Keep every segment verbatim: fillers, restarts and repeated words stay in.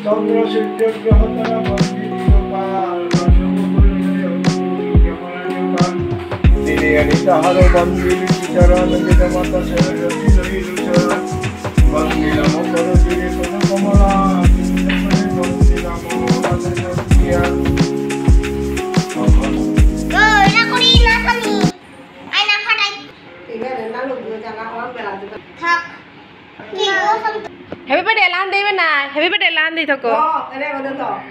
चंद्र सूर्य ग्रह तारा बंदी गोपाल दिने अनिता हर बंदी चरण निज माता सरस्वती रही रुचरण बंदी नमो करोति पद कमला बंदी नमो माता Happy birthday Lan đi bên này. Happy birthday Lan đi thôi cô. Đó, cái này còn đơn giản.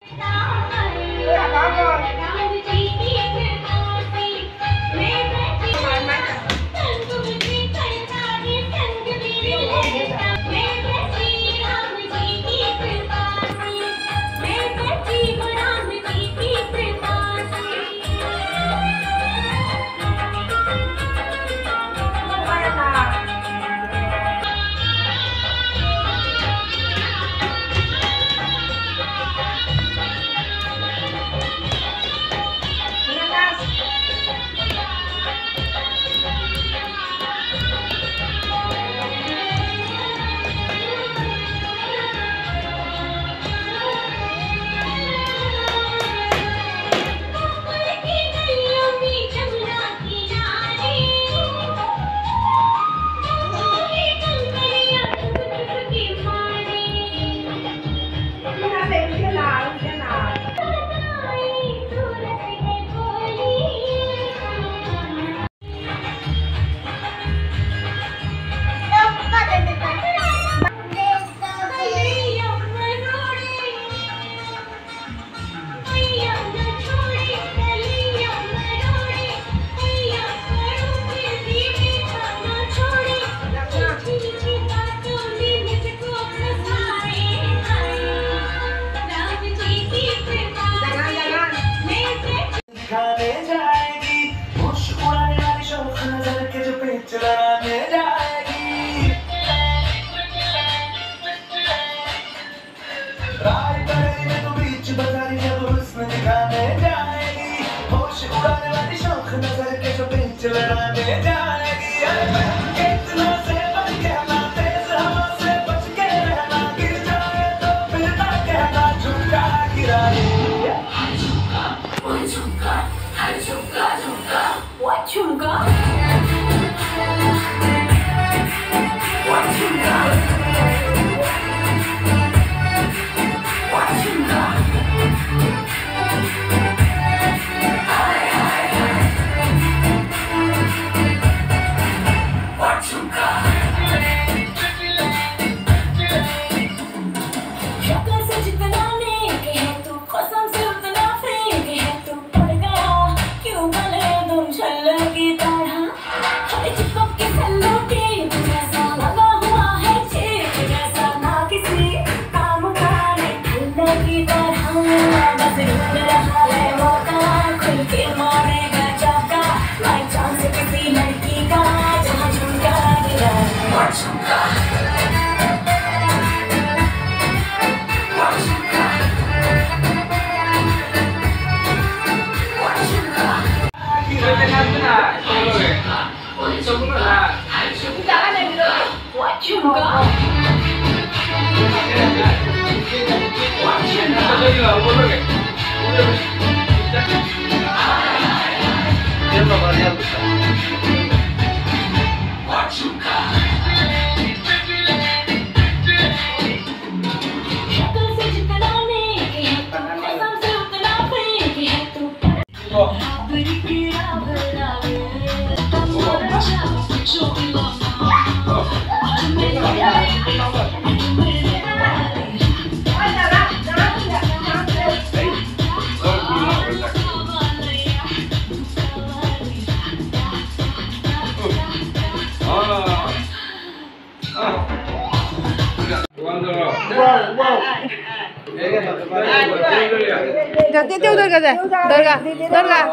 Tiếp tiếp Durga rồi. Durga, Durga.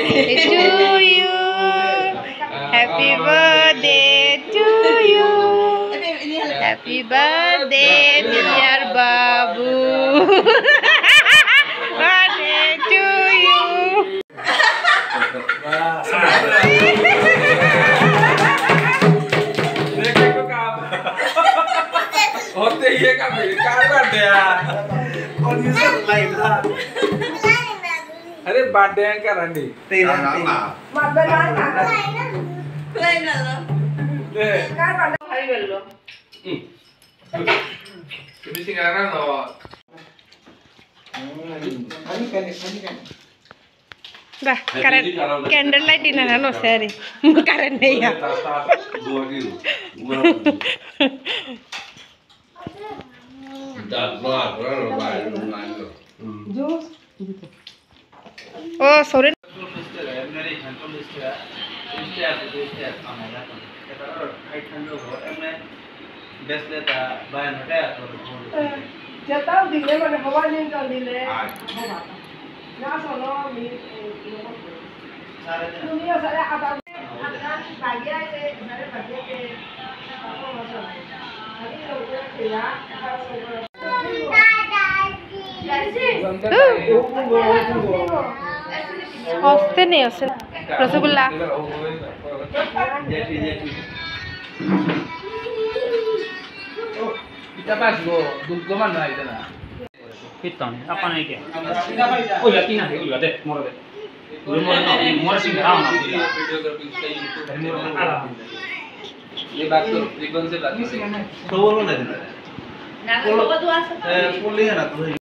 To you. Happy birthday to you. Happy birthday dear Babu. Birthday to you. बहुत ते ये का car birthday यार confusion line था अरे birthday का रंडी तेरा Ini sekarang loh. dah karen candle light dinner no sari karen नहीं है Dua kilo. Dah, keluar, keluar, oh sorry ya tahu dile mana hawa ning kan dile na sono mi dunia saya ada ada bagian se saya bagian ke apa masalah hari lo ya हंसते नहीं हंसते rasgulla kita pas go dulu mana itu na kita ni apa ni ke oh ya kina oh ya deh moro deh moro na moro sih nggak mau ये बात तो ribbon से बात तो बोलो ना ना तो दua eh boleh ना तो